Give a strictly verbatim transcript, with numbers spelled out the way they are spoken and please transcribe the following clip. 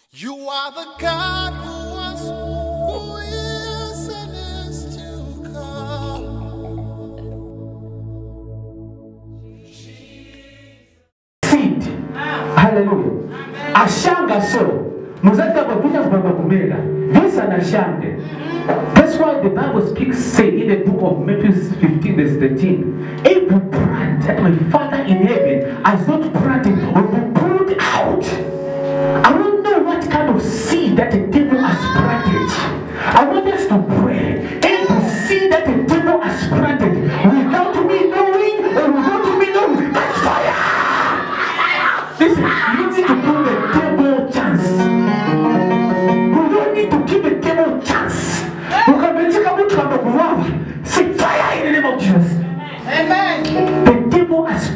You are the God who was, who is, and is to come. Seed. Hallelujah. Ashanga so. Muzata babunya baba kumela. This an ashande. That's why the Bible speaks, say in the book of Matthew fifteen, verse thirteen, every plant that my Father in heaven has not planted will be pulled out. I don't know what kind of seed that the devil has planted. I want us to pray. Every seed that the devil has planted without me knowing or without me knowing, that's fire. Listen, you need to give the devil a chance. We don't need to give the devil a chance. We can be taken to the say fire in the name of Jesus. Amen. The devil has